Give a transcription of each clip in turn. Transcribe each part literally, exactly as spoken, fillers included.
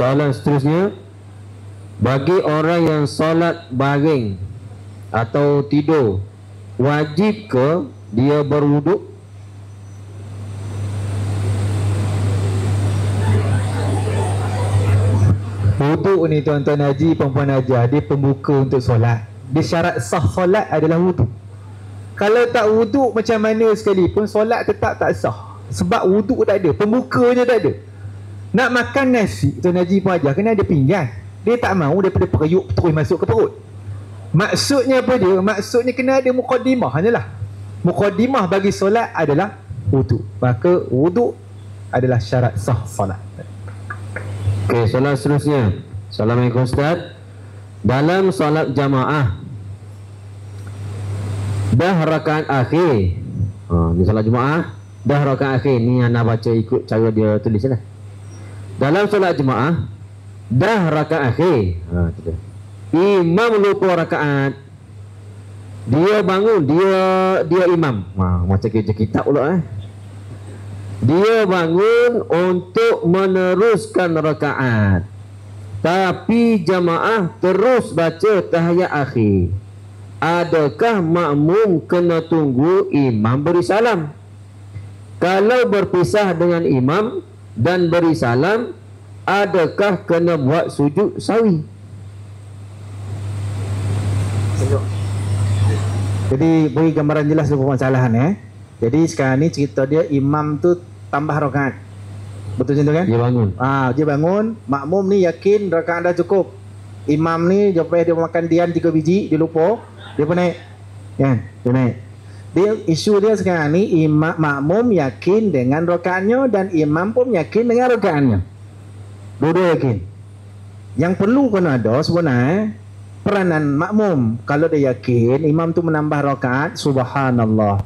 soalan seterusnya, bagi orang yang solat baring atau tidur, wajib ke dia berwuduk? Wuduk ni tuan-tuan haji, perempuan haji, dia pembuka untuk solat. Dia syarat sah solat adalah wuduk. Kalau tak wuduk macam mana sekalipun, solat tetap tak sah. Sebab wuduk tak ada, pembukanya tak ada. Nak makan nasi, tuan haji pun ajar, kena ada pinggan. Dia tak mahu daripada periuk terus masuk ke perut. Maksudnya apa dia? Maksudnya kena ada muqaddimah hanyalah. Muqaddimah bagi solat adalah wuduk. Maka wuduk adalah syarat sah solat. Okey, soalan seterusnya. Assalamualaikum Ustaz. Dalam solat jamaah, dah rakaat akhir, ha, ni solat jemaah, dah rakaat akhir. Ni anda baca ikut cara dia tulis lah. Dalam solat jemaah, dah rakaat akhir, ha, tu dia. Imam lupa rakaat, dia bangun, dia dia imam, ha, macam kerja kitab pula eh. Dia bangun untuk meneruskan rakaat, tapi jamaah terus baca tahiyat akhir. Adakah makmum kena tunggu imam beri salam? Kalau berpisah dengan imam dan beri salam, adakah kena buat sujud sawi? Jadi beri gambaran jelas dulu permasalahan eh. Jadi sekarang ni cerita dia, imam tu tambah rakaat. Betul macam tu kan? Dia bangun. Ah, dia bangun, makmum ni yakin rakaat dah cukup. Imam ni lepas dia makan dian tiga biji, dia lupa, dia pun naik. Kan? Dia naik. Dia isu dia sekarang ni, imam makmum yakin dengan rakaatnya dan imam pun yakin dengan rakaatnya. Dua-dua yakin. Yang perlu kena ada sebenarnya peranan makmum. Kalau dia yakin imam tu menambah rakaat, subhanallah.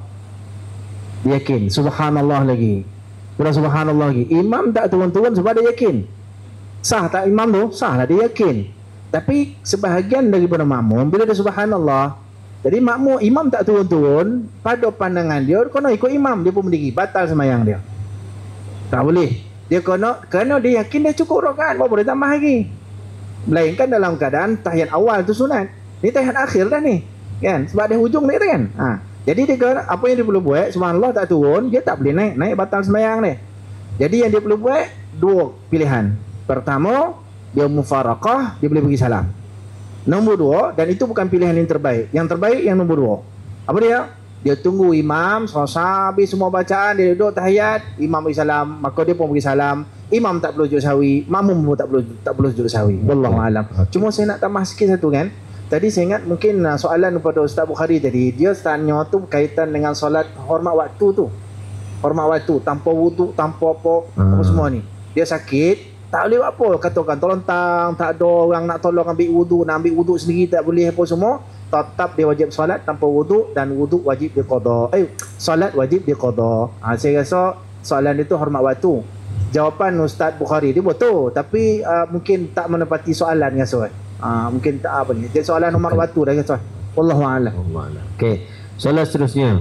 Dia yakin, subhanallah lagi. Bila subhanallah lagi, imam tak turun-turun sebab dia yakin. Sah tak imam tu? Sah lah, dia yakin. Tapi sebahagian daripada makmum, bila dia subhanallah, jadi makmum, imam tak turun-turun, pada pandangan dia, kena ikut imam, dia pun berdiri, batal semayang dia. Tak boleh. Dia kena, kerana dia yakin dah cukup rakaat, baru boleh tambah lagi. Melainkan dalam keadaan tahiyat awal tu sunat. Ni tahiyat akhir dah ni. Kan? Sebab dia hujung ni kan? Ha. Jadi dia kena, apa yang dia perlu buat, subhanallah tak turun, dia tak boleh naik, naik batal sembahyang ni. Jadi yang dia perlu buat, dua pilihan. Pertama, dia mufaraqah, dia boleh bagi salam. Nombor dua, dan itu bukan pilihan yang terbaik. Yang terbaik yang nombor dua. Apa dia? Dia tunggu imam, selesai habis semua bacaan, dia duduk tahiyat, imam bagi salam, maka dia pun bagi salam. Imam tak perlu sujud sahwi, makmum pun tak perlu tak perlu sujud sahwi. Wallahu alam. Cuma saya nak tambah sikit satu kan. Tadi saya ingat mungkin uh, soalan kepada Ustaz Bukhari tadi, dia tanya tu berkaitan dengan solat hormat waktu tu. Hormat waktu, tanpa wuduk, tanpa apa, hmm. apa semua ni. Dia sakit, tak boleh buat apa. Katakan tolontang, tak ada orang nak tolong ambil wuduk, nak ambil wuduk sendiri tak boleh apa semua. Tetap dia wajib solat tanpa wuduk, dan wuduk wajib diqada. Eh, solat wajib diqada. Ha, saya rasa soalan itu hormat waktu. Jawapan Ustaz Bukhari dia betul, tapi uh, mungkin tak menepati soalan kan soal. Ah, mungkin tak apa ni. Dia soalan nomor waktu dah kan. Wallahu a'lam. Okey. Soalan seterusnya.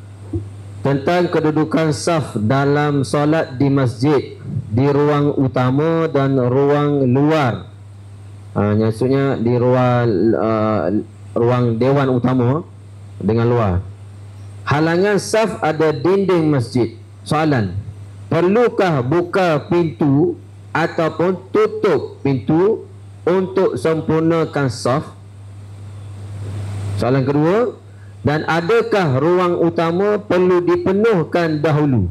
Tentang kedudukan saf dalam solat di masjid, di ruang utama dan ruang luar. Ah, maksudnya di ruang uh, ruang dewan utama dengan luar. Halangan saf ada dinding masjid. Soalan, perlukah buka pintu ataupun tutup pintu untuk sempurnakan saf? Soalan kedua, dan adakah ruang utama perlu dipenuhkan dahulu?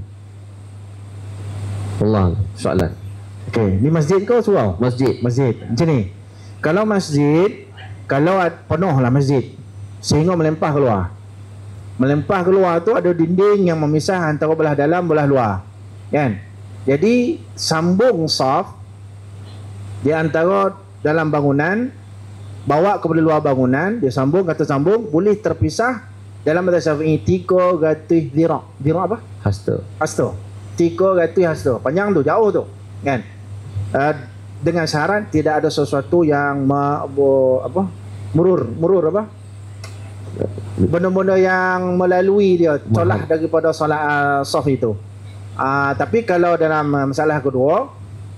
Allah, soalan. Okey, ni masjid kau surau? Masjid. Masjid. Macam ni. Kalau masjid, kalau penuh lah masjid, sehingga melempah keluar. Melempah keluar tu ada dinding yang memisah antara belah dalam belah luar. Kan? Jadi sambung saf di antara dalam bangunan, bawa kepada luar bangunan, dia sambung, kata sambung, boleh terpisah dalam bahasa Syafi'i tiga gatus dhira'. Dhira' apa? Hasta. Hasta. Tiga gatus hasta. Panjang tu, jauh tu. Kan? Uh, dengan syarat tidak ada sesuatu yang ma, bo, apa? Murur. Murur apa? Benda-benda yang melalui dia, colah daripada solat uh, saf itu. Uh, tapi kalau dalam uh, masalah kedua,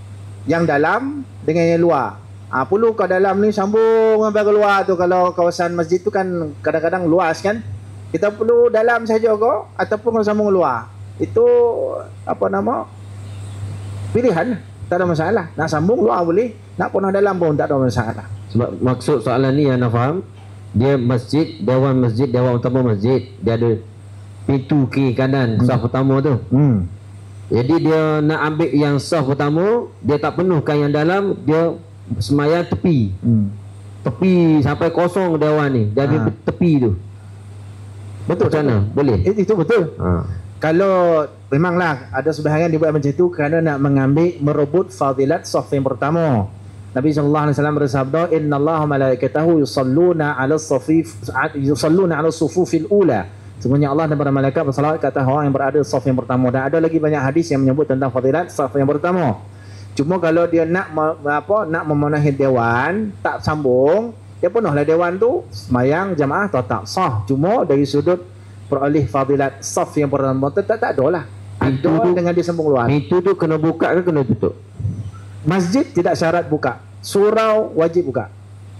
yang dalam dengan yang luar. Ah, perlu kau dalam ni sambung sampai ke luar tu. Kalau kawasan masjid tu kan kadang-kadang luas kan. Kita perlu dalam saja kau ataupun kau sambung luar. Itu apa nama? Pilihan, tak ada masalah. Nak sambung luar boleh, nak punah dalam pun tak ada masalah. Sebab maksud soalan ni yang nak faham, dia masjid, dewan masjid, dewan utama masjid, dia ada pintu kiri kanan hmm. saf utama tu. Hmm. Jadi dia nak ambil yang saf utama, dia tak penuhkan yang dalam, dia semayang tepi. Hmm. Tepi sampai kosong dewan ni, dia ambil ha. tepi tu. Betul macam mana? Boleh? It, itu betul. Ha. Kalau memanglah ada sebahagian dibuat macam itu kerana nak mengambil merebut fadilat saf yang pertama. Nabi sallallahu alaihi wasallam bersabda, innallaha malaikatahu yusalluna 'ala as-safif yusalluna 'ala as-sufufil ula. Sebenarnya Allah dan para malaikat bersalawat ke atas orang yang berada saf yang pertama. Dan ada lagi banyak hadis yang menyebut tentang fadilat saf yang pertama. Cuma kalau dia nak apa nak memenuhi dewan, tak sambung, dia penuhlah dewan tu, sembahyang jamaah tetap sah. Cuma dari sudut peroleh fadilat saf yang pertama tak tak ada lah. Ada dengan dia sambung luar. Itu tu kena buka ke kena tutup? Masjid tidak syarat buka, surau wajib buka.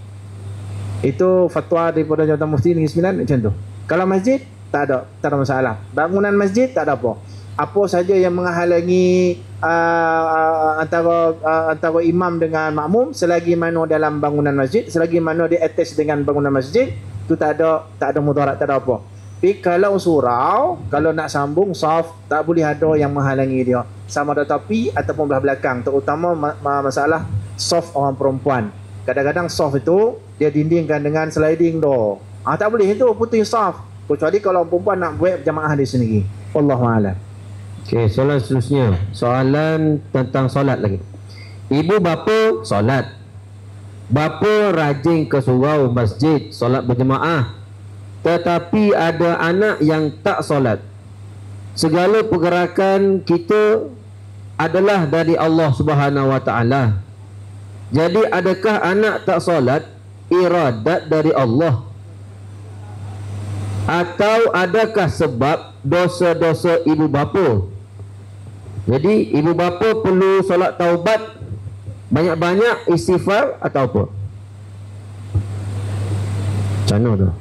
Itu fatwa daripada Jabatan Mufti Negeri Sembilan macam tu. Kalau masjid tak ada, tak ada masalah. Bangunan masjid tak ada apa. Apa saja yang menghalangi uh, uh, antara uh, antara imam dengan makmum, selagi mana dalam bangunan masjid, selagi mana dia attach dengan bangunan masjid, tu tak ada tak ada mudarat, tak ada apa. Tapi kalau surau, kalau nak sambung saf, tak boleh ada yang menghalangi dia, sama ada tepi ataupun belah belakang, terutama ma- ma- masalah saf orang perempuan. Kadang-kadang saf itu dia dindingkan dengan sliding door. Ah, tak boleh itu, putih saf. Kecuali kalau orang perempuan nak buat jamaah di sendiri. Wallahu a'lam. Okey, soalan seterusnya. Soalan tentang solat lagi. Ibu bapa solat. Bapa rajin ke surau masjid solat berjemaah. Tetapi ada anak yang tak solat. Segala pergerakan kita adalah dari Allah Subhanahu Wa Taala. Jadi adakah anak tak solat iradat dari Allah? Atau adakah sebab dosa-dosa ibu bapa? Jadi ibu bapa perlu solat taubat, banyak-banyak istighfar atau apa? Macam mana tu?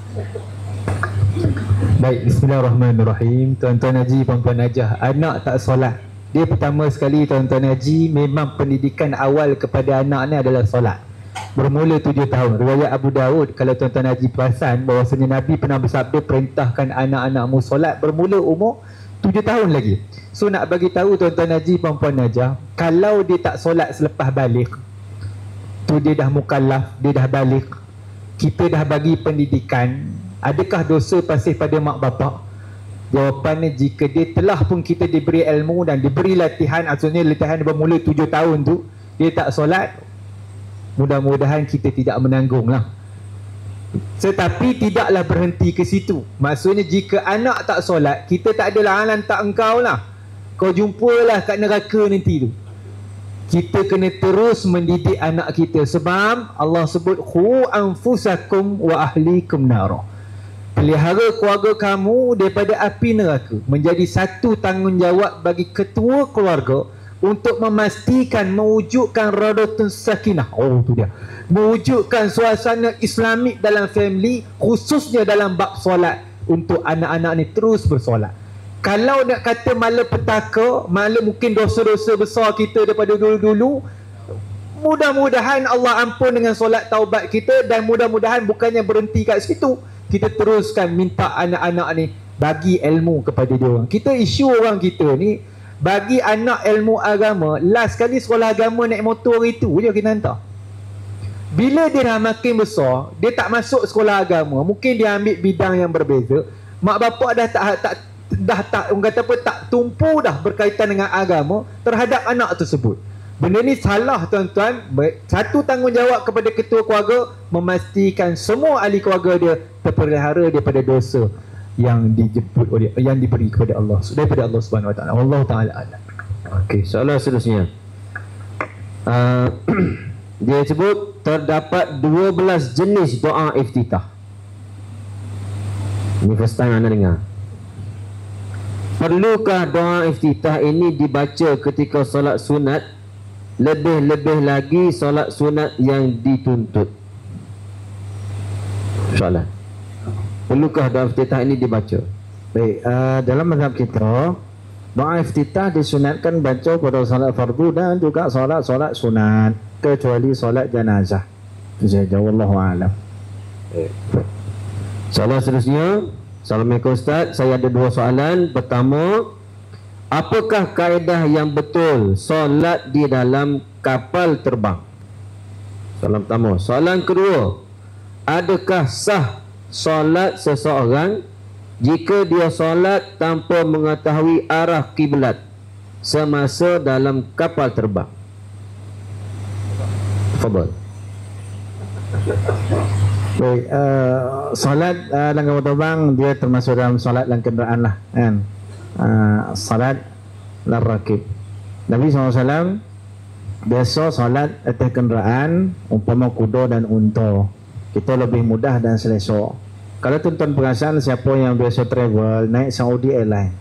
Baik, bismillahirrahmanirrahim. Tuan-tuan Haji, puan-puan Najah, anak tak solat, dia pertama sekali tuan-tuan Haji, memang pendidikan awal kepada anak ni adalah solat. Bermula tujuh tahun. Riwayat Abu Daud, kalau tuan-tuan Haji perasan, bahawasanya Nabi pernah bersabda, perintahkan anak-anakmu solat bermula umur tujuh tahun lagi. So nak bagi tahu tuan-tuan Haji, puan-puan Najah, kalau dia tak solat selepas balik, tu dia dah mukallaf, dia dah balik, kita dah bagi pendidikan, adakah dosa pasih pada mak bapak? Jawapannya, jika dia telah pun kita diberi ilmu dan diberi latihan, maksudnya latihan bermula tujuh tahun tu, dia tak solat, mudah-mudahan kita tidak menanggung lah. Tetapi tidaklah berhenti ke situ. Maksudnya jika anak tak solat, kita tak adalah lantak engkau lah, kau jumpalah kat neraka nanti tu. Kita kena terus mendidik anak kita, sebab Allah sebut khu anfusakum wa ahlikum nara. Pelihara keluarga kamu daripada api neraka. Menjadi satu tanggungjawab bagi ketua keluarga untuk memastikan, mewujudkan radatun sakinah. Oh tu dia, mewujudkan suasana Islamik dalam family, khususnya dalam bab solat, untuk anak-anak ni terus bersolat. Kalau nak kata malapetaka, malah mungkin dosa-dosa besar kita daripada dulu-dulu, mudah-mudahan Allah ampun dengan solat taubat kita, dan mudah-mudahan bukannya berhenti kat situ, kita teruskan minta anak-anak ni bagi ilmu kepada dia orang. Kita isu orang kita ni, bagi anak ilmu agama, last kali sekolah agama naik motor itu je kita hantar. Bila dia dah makin besar, dia tak masuk sekolah agama, mungkin dia ambil bidang yang berbeza, mak bapak dah tak tak dah tak, orang kata apa, tak tumpu dah berkaitan dengan agama terhadap anak tersebut. Benda ni salah tuan-tuan. Satu tanggungjawab kepada ketua keluarga, memastikan semua ahli keluarga dia terpelihara daripada dosa yang dijemput oleh, yang diberi kepada Allah, daripada Allah Subhanahu Wa Taala. Wallahu taala a'lam. Okey, soalan seterusnya. Uh, dia sebut terdapat dua belas jenis doa iftitah. Ini first time anda dengar. Perlukah doa iftitah ini dibaca ketika solat sunat lebih-lebih lagi solat sunat yang dituntut. Soalan, perlukah doa iftitah ini dibaca? Baik, uh, dalam mazhab kita doa iftitah disunatkan baca pada solat fardu dan juga solat-solat sunat, kecuali solat jenazah. Itu saja, wallahu a'lam. Soalan seterusnya. Assalamualaikum Ustaz, saya ada dua soalan. Pertama, apakah kaedah yang betul solat di dalam kapal terbang? Soalan pertama. Soalan kedua, adakah sah solat seseorang jika dia solat tanpa mengetahui arah kiblat semasa dalam kapal terbang? Tafadhal. Baik, uh, solat uh, dalam kapal terbang dia termasuk dalam solat dalam kenderaan lah kan. Uh, solat dalam rakib. Nabi sallallahu alaihi wasallam biasa solat atas kenderaan umpama kuda dan unta. Kita lebih mudah dan selesa. Kalau tuan-tuan perasan, siapa yang biasa travel naik Saudi Airline,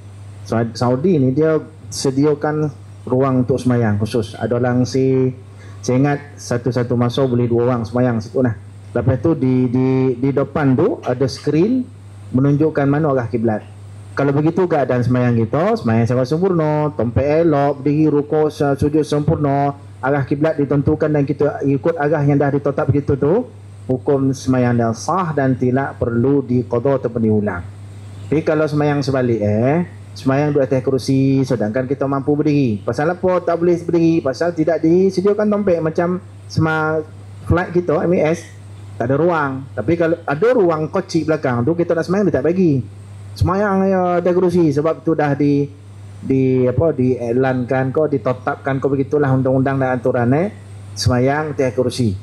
Saudi ni dia sediakan ruang untuk semayang khusus. Ada orang si, saya ingat satu-satu masa boleh dua orang semayang situ lah. Lepas tu di di di depan tu ada skrin menunjukkan mana arah kiblat. Kalau begitu keadaan semayang kita, semayang secara sempurna, tempat elok, berdiri rukuk sujud sempurna, arah kiblat ditentukan dan kita ikut arah yang dah ditetap begitu tu, hukum semayang dah sah dan tidak perlu diqada ataupun diulang. Tapi kalau semayang sebalik eh, semayang di atas kerusi sedangkan kita mampu berdiri. Pasal apa tak boleh berdiri? Pasal tidak disediakan tempat macam sema flight kita M A S. Tak ada ruang. Tapi kalau ada ruang kocik belakang tu, kita nak semayang dia tak bagi. Semayang ya ada kerusi sebab tu dah di di apa diiklankan kau ditetapkan kau begitulah undang-undang dan aturan eh semayang atas kerusi.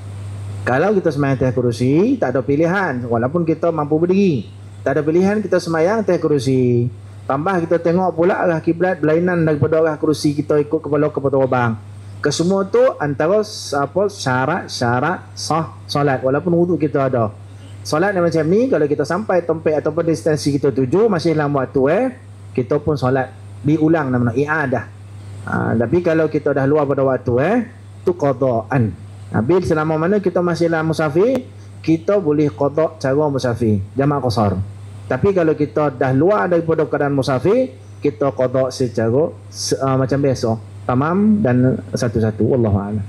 Kalau kita semayang atas kerusi tak ada pilihan walaupun kita mampu berdiri. Tak ada pilihan kita semayang atas kerusi. Tambah kita tengok pula arah kiblat berlainan daripada arah kerusi, kita ikut kepala kepada orang. Kesemua tu antara apa syarat-syarat sah solat walaupun wuduk kita ada. Solat yang macam ni kalau kita sampai tempat ataupun destinasi kita tuju masih dalam waktu eh kita pun solat diulang namanya i'adah. Ha, tapi kalau kita dah luar pada waktu eh tu qadaan. Tapi selama mana kita masih dalam musafir, kita boleh qada cara musafir, jamak qasar. Tapi kalau kita dah luar daripada keadaan musafir, kita qada secara uh, macam biasa. Tamam dan satu-satu. Wallahu a'lam.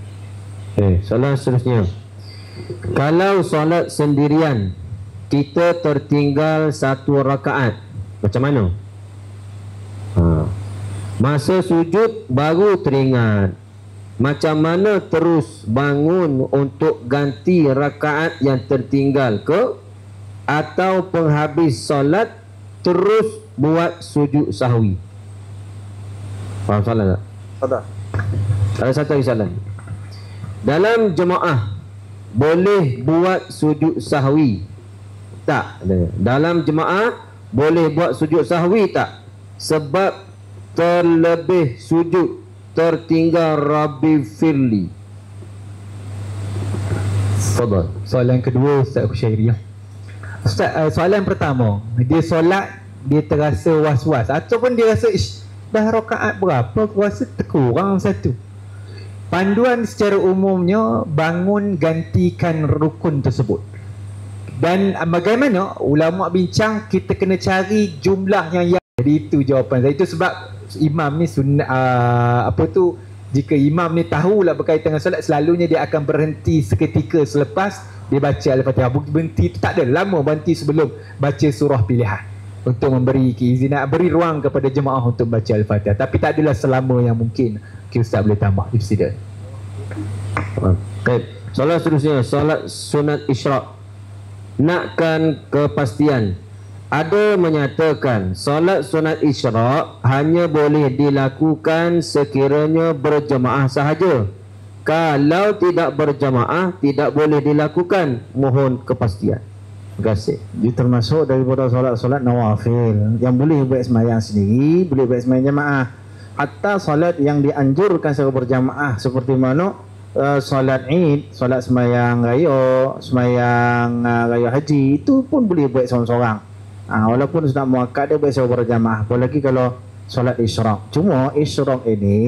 Eh, soalan seterusnya. Kalau solat sendirian kita tertinggal satu rakaat, macam mana? Ha. Masa sujud baru teringat. Macam mana terus bangun untuk ganti rakaat yang tertinggal ke? Atau penghabis solat terus buat sujud sahwi? Faham soalan tak? Ada. Ada satu lagi soalan. Dalam jemaah boleh buat sujud sahwi tak? Dalam jemaah boleh buat sujud sahwi tak? Sebab terlebih sujud tertinggal Rabbi Firli. Fadal. Soalan kedua Ustaz Khusyairi. Ustaz, uh, soalan pertama, dia solat dia terasa was-was ataupun dia rasa ish, dah rakaat berapa aku rasa terkurang satu. Panduan secara umumnya bangun gantikan rukun tersebut. Dan uh, bagaimana ulama bincang kita kena cari jumlah yang yang jadi itu jawapan saya. Itu sebab imam ni sunnah uh, apa tu, jika imam ni tahulah berkaitan dengan solat, selalunya dia akan berhenti seketika selepas dia baca Al-Fatihah. Berhenti tu tak ada lama, berhenti sebelum baca surah pilihan untuk memberi keizinan, beri ruang kepada jemaah untuk baca Al-Fatihah. Tapi tak adalah selama yang mungkin. Okay, Ustaz boleh tambah ifsidat. Baik. Soalan seterusnya, solat sunat isyraq. Nakkan kepastian. Ada menyatakan solat sunat isyraq hanya boleh dilakukan sekiranya berjemaah sahaja. Kalau tidak berjemaah tidak boleh dilakukan. Mohon kepastian. Terima kasih. Dia termasuk daripada solat-solat nawafil yang boleh buat sembahyang sendiri, boleh buat sembahyang jemaah. Hatta solat yang dianjurkan secara berjamaah seperti mana uh, solat Id, solat sembahyang raya, sembahyang uh, raya haji, itu pun boleh buat seorang-seorang. Ha, walaupun sudah muakkad dia buat secara berjamaah. Apalagi kalau solat isyraq. Cuma isyraq ini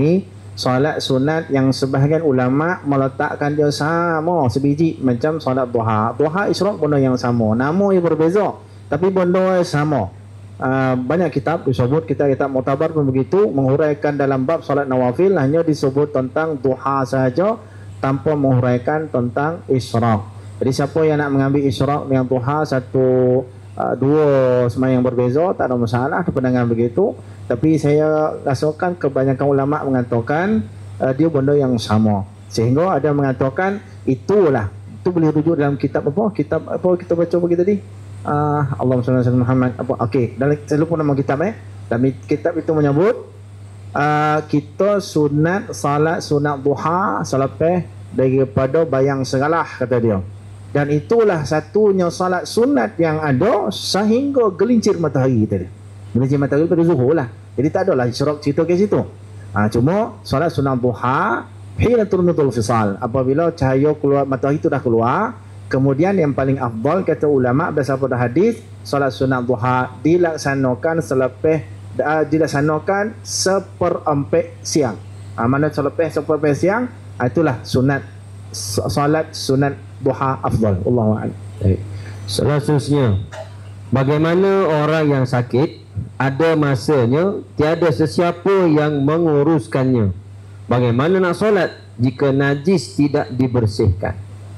solat sunat yang sebahagian ulama meletakkan dia sama sebiji macam solat duha. Duha isyraq benda yang sama, nama yang berbeza tapi benda yang sama. Uh, banyak kitab disebut, kita kitab Mu'tabar pun begitu menghuraikan dalam bab solat nawafil hanya disebut tentang duha saja tanpa menghuraikan tentang isyraq. Jadi siapa yang nak mengambil isyraq dengan duha satu uh, dua sembahyang berbeza, tak ada masalah pandangan begitu. Tapi saya rasakan kebanyakan ulama mengatakan uh, dia benda yang sama. Sehingga ada mengatakan itulah, itu boleh rujuk dalam kitab apa? Kitab apa kita baca bagi tadi? Uh, Allahumma shalli ala Muhammad apa? Okey, dalam saya lupa nama kitab eh. Dalam kitab itu menyebut uh, kita sunat salat sunat duha selepas daripada bayang segalah kata dia. Dan itulah satunya salat sunat yang ada sehingga gelincir matahari tadi. Gelincir matahari pada zuhur lah. Jadi tak adalah isyraq cerita ke situ. Ha, cuma solat sunat duha hina turnutul fisal, apabila cahaya keluar matahari itu dah keluar. Kemudian yang paling afdal kata ulama berdasarkan pada hadis, solat sunat duha dilaksanakan selepas uh, dilaksanakan seperempat siang. Ha, mana selepas seperempat siang, itulah sunat solat sunat duha afdal. Allahu a'lam. Baik. Selanjutnya, bagaimana orang yang sakit ada masanya tiada sesiapa yang menguruskannya? Bagaimana nak solat jika najis tidak dibersihkan?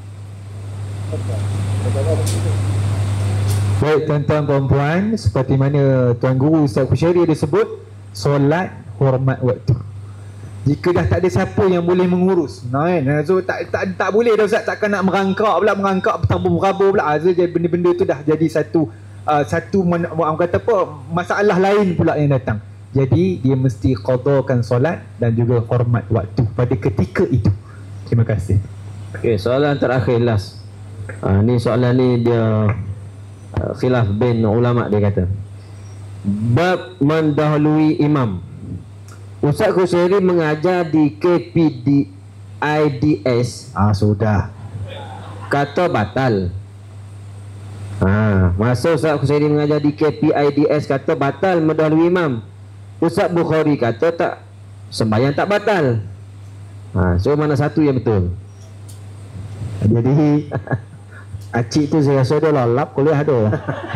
Baik tuan-tuan perempuan, seperti mana Tuan Guru Ustaz Khusyari dia sebut, solat hormat waktu. Jika dah tak ada siapa yang boleh mengurus, nah, kan? So tak tak tak boleh dah Ustaz, takkan nak merangkak pula, merangkak petang berabur pula. So benda-benda tu dah jadi satu uh, satu orang kata apa, masalah lain pula yang datang. Jadi dia mesti qadakan solat dan juga hormat waktu pada ketika itu. Terima kasih. Okey, soalan terakhir last. Ha, ni soalan ni dia uh, khilaf bin ulama, dia kata bab mendahului imam. Ustaz Khusyari mengajar di K P D I D S. Ah sudah. Kata batal. Ha, masa Ustaz Khusyari mengajar di K P I D S kata batal mendahului imam. Ustaz Bukhari kata tak, sembahyang tak batal. Ha, so mana satu yang betul? Jadi acik tu saya rasa dia lalap kuliah ada.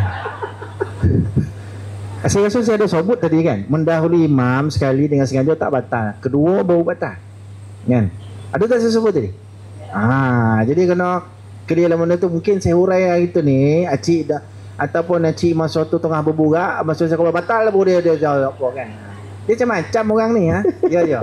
Saya rasa saya ada sebut tadi kan, mendahului imam sekali dengan sengaja tak batal, kedua baru batal. Kan? Ada tak saya sebut tadi? Ah, jadi kena clear lah benda tu. Mungkin saya hurai hari tu ni acik dah, ataupun acik masa tu tengah berburak, masa saya kalau batal lah baru dia dia jawab apa kan. Dia macam-macam orang ni ha. Ya ya.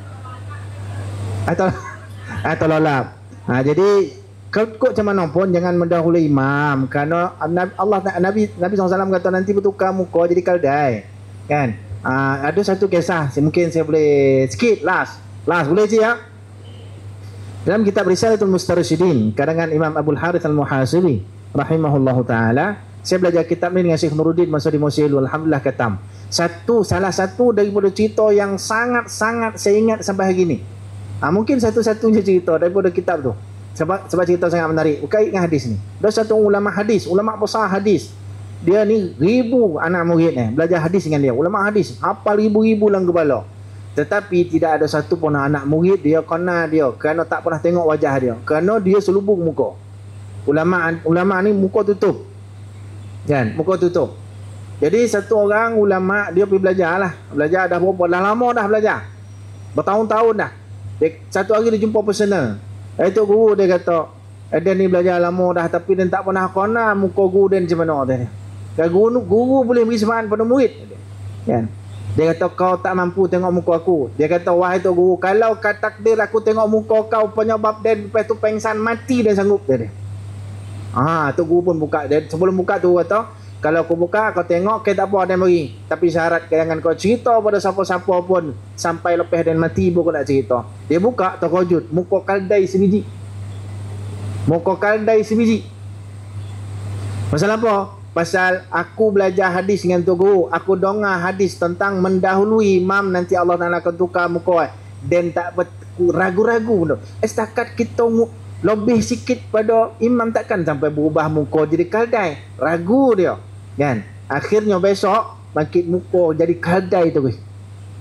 Atau atau lalap. Ha, jadi kau macam mana pun jangan mendahului imam, kerana Allah Nabi Nabi sallallahu alaihi wasallam kata nanti bertukar muka jadi kaldai. Kan? Ha, ada satu kisah, mungkin saya boleh sikit last. Last boleh je ya. Dalam kitab Risalatul Mustarsyidin karangan Imam Abdul Harith Al-Muhasibi rahimahullahu taala, saya belajar kitab ni dengan Syekh Nuruddin masa di Mosil, alhamdulillah katam. Satu salah satu daripada cerita yang sangat-sangat saya ingat sampai hari ni. Ha, mungkin satu-satunya cerita daripada kitab tu. Sebab sebab cerita sangat menarik berkait dengan hadis ni. Ada satu ulama hadis, ulama besar hadis. Dia ni ribu anak murid ni belajar hadis dengan dia. Ulama hadis, hafal ribu-ribu dalam kepala. Tetapi tidak ada satu pun anak murid dia kenal dia kerana tak pernah tengok wajah dia. Kerana dia selubung muka. Ulama ulama ni muka tutup. Kan? Muka tutup. Jadi satu orang ulama dia pergi belajar lah. Belajar dah berapa? Dah lama dah belajar. Bertahun-tahun dah. Dia, satu hari dia jumpa personal. Itu guru dia kata, dia ni belajar lama dah tapi dia tak pernah kenal muka guru dia macam mana dia. Dan guru, guru boleh beri semangat pada murid. Kan? Dia kata kau tak mampu tengok muka aku. Dia kata wahai tu guru, kalau kata takdir aku tengok muka kau penyebab dia lepas tu pengsan mati dan sanggup dia. Ah, tu guru pun buka dia. Sebelum buka tu kata, kalau aku buka kau tengok kita tak apa ada bagi. Tapi syarat jangan kau cerita pada siapa-siapa pun sampai lepas dan mati baru kau nak cerita. Dia buka terkejut, muka kaldai sebiji. Muka kaldai sebiji. Pasal apa? Pasal aku belajar hadis dengan tu guru, aku dengar hadis tentang mendahului imam nanti Allah Taala akan tukar muka dan tak ragu-ragu. Eh, setakat kita lebih sikit pada imam takkan sampai berubah muka jadi kaldai. Ragu dia. Kan? Akhirnya besok bangkit muka jadi kaldai tu guys.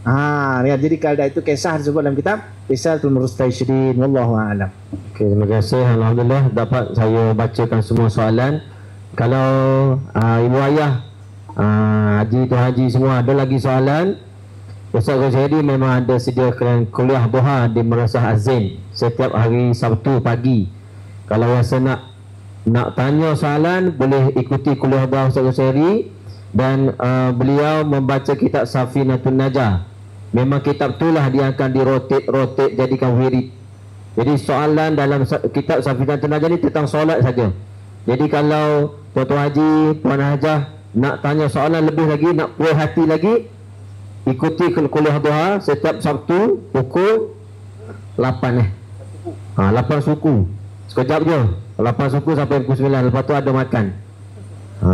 Ha, ya, jadi kalau itu kisah disebut dalam kitab Risalatun Mustashidin. Wallahu a'lam. Okey, terima kasih. Alhamdulillah dapat saya bacakan semua soalan. Kalau uh, ibu ayah, uh, haji tu haji semua ada lagi soalan, Ustaz Ghazali memang ada sediakan kuliah duha di Madrasah Az-Zain setiap hari Sabtu pagi. Kalau rasa nak nak tanya soalan, boleh ikuti kuliah duha Ustaz Ghazali. Dan uh, beliau membaca kitab Safinatun Najah. Memang kitab itulah dia akan dirotate-rotate jadikan wirid. Jadi soalan dalam kitab Safinatun Najah ni tentang solat saja. Jadi kalau Tuan-Tuan Haji, Puan Hajah nak tanya soalan lebih lagi, nak puas hati lagi, ikuti kuliah duha setiap Sabtu pukul lapan eh. Ha, lapan suku. Sekejap je. lapan suku sampai pukul sembilan. Lepas tu ada makan. Ha.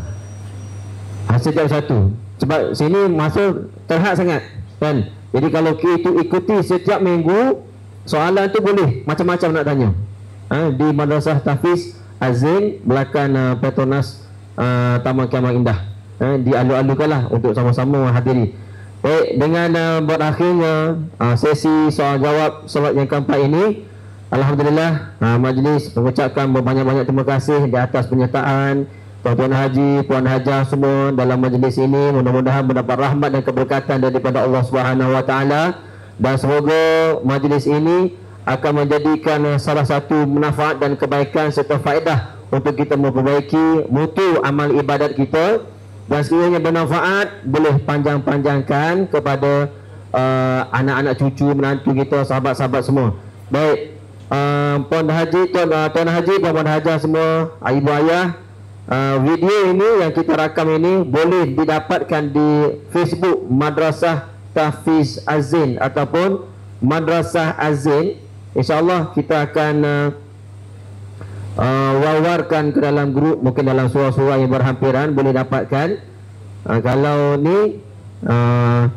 Ha, setiap satu. Sebab sini masa terhad sangat. Kan? Jadi kalau kita ikuti setiap minggu, soalan tu boleh macam-macam nak tanya. Ha, di Madrasah Tahfiz Az-Zain belakang uh, Petronas uh, Taman Kiamat Indah. Ha, dialu-alukanlah untuk sama-sama menghadiri. Baik, dengan uh, berakhirnya uh, sesi soal jawab solat yang keempat ini, alhamdulillah uh, majlis mengucapkan banyak-banyak terima kasih di atas penyertaan Tuan-Tuan Haji, Puan Hajah semua dalam majlis ini. Mudah-mudahan mendapat rahmat dan keberkatan daripada Allah Subhanahu Wa Taala, dan semoga majlis ini akan menjadikan salah satu manfaat dan kebaikan serta faedah untuk kita memperbaiki mutu amal ibadat kita, dan sekiranya bermanfaat boleh panjang-panjangkan kepada uh, anak-anak cucu menantu kita, sahabat-sahabat semua. Baik, uh, Puan Haji, Tuan, uh, Tuan Haji, Puan Hajah semua, ibu ayah, uh, video ini yang kita rakam ini boleh didapatkan di Facebook Madrasah Tahfiz Az-Zain ataupun Madrasah Az-Zain. InsyaAllah kita akan uh, uh, wawarkan ke dalam grup, mungkin dalam surah-surah yang berhampiran boleh dapatkan. uh, Kalau ni uh,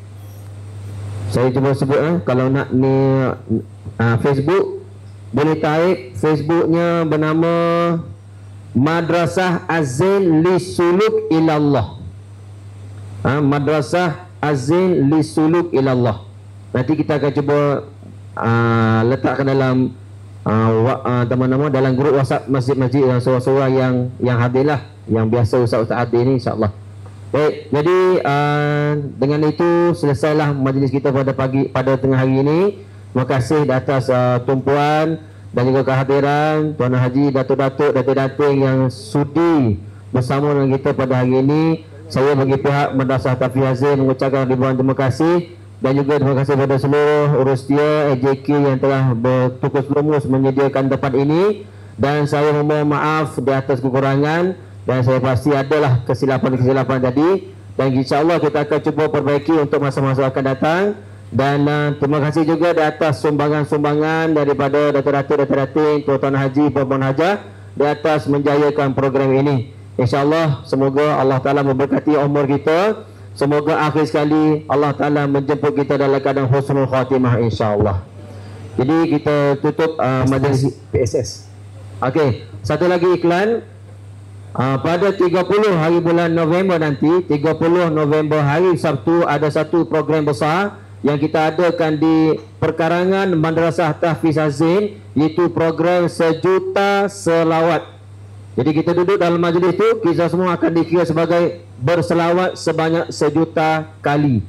saya cuba sebut eh, kalau nak ni uh, Facebook, boleh tarik Facebooknya bernama Madrasah Az-Zain li Suluk Ilallah. uh, Madrasah Az-Zain li Suluk Ilallah. Nanti kita akan cuba Uh, letakkan dalam uh, uh, nama-nama dalam grup WhatsApp masjid-masjid dan surah-surah yang yang hadirlah, yang biasa Ustaz-Ustaz hadir ni, insya-Allah. Baik, jadi uh, dengan itu selesailah majlis kita pada pagi pada tengah hari ini. Terima kasih di atas uh, tumpuan dan juga kehadiran Tuan Haji, Datuk-datuk, datuk-datuk yang sudi bersama dengan kita pada hari ini. Saya bagi pihak Madrasah Tahfiz Az-Zain mengucapkan ribuan terima kasih. Dan juga terima kasih kepada seluruh urus dia A J K yang telah bertukus lumus menyediakan tempat ini. Dan saya memohon maaf di atas kekurangan, dan saya pasti adalah kesilapan-kesilapan tadi, dan insyaAllah kita akan cuba perbaiki untuk masa-masa akan datang. Dan uh, terima kasih juga di atas sumbangan-sumbangan daripada datuk-datuk, datuk-datuk, Tuan Haji, Puan Hajah di atas menjayakan program ini. InsyaAllah semoga Allah Ta'ala memberkati umur kita. Semoga akhir sekali Allah Ta'ala menjemput kita dalam keadaan husnul khatimah, insyaAllah. Jadi kita tutup uh, majlis P S S. Okey, satu lagi iklan. uh, Pada tiga puluh hari bulan November nanti, tiga puluh November hari Sabtu, ada satu program besar yang kita adakan di perkarangan Madrasah Tahfiz Az-Zain, iaitu program Sejuta Selawat. Jadi kita duduk dalam majlis itu, kita semua akan dikira sebagai berselawat sebanyak sejuta kali.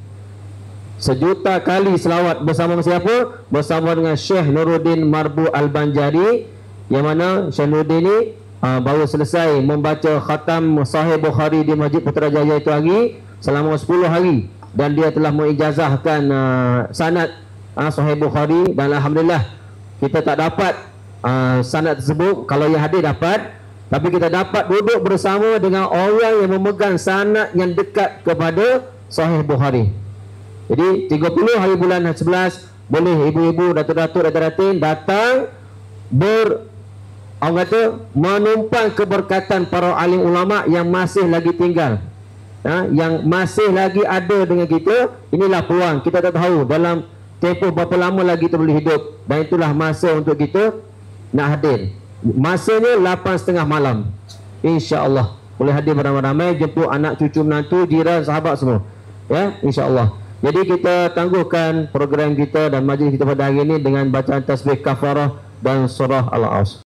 Sejuta kali selawat bersama siapa? Bersama dengan Syekh Nuruddin Marbu Al-Banjari, yang mana Syekh Nuruddin ini uh, baru selesai membaca khatam Sahih Bukhari di Masjid Putrajaya itu hari selama sepuluh hari, dan dia telah mengijazahkan uh, sanad uh, Sahih Bukhari, dan alhamdulillah kita tak dapat uh, sanad tersebut, kalau yang hadir dapat. Tapi kita dapat duduk bersama dengan orang yang memegang sanad yang dekat kepada Sahih Bukhari. Jadi tiga puluh hari bulan sebelas, boleh ibu-ibu, datuk-datuk, datuk-datuk datang ber orang kata menumpang keberkatan para alim ulama yang masih lagi tinggal, ha, yang masih lagi ada dengan kita. Inilah peluang, kita tak tahu dalam tempoh berapa lama lagi kita boleh hidup, dan itulah masa untuk kita nak hadir. Masanya lapan setengah malam, insya-Allah boleh hadir beramai-ramai, jemput anak cucu menantu, jiran, sahabat semua, ya, insya-Allah. Jadi kita tangguhkan program kita dan majlis kita pada hari ini dengan bacaan tasbih kafarah dan surah Al-Asr.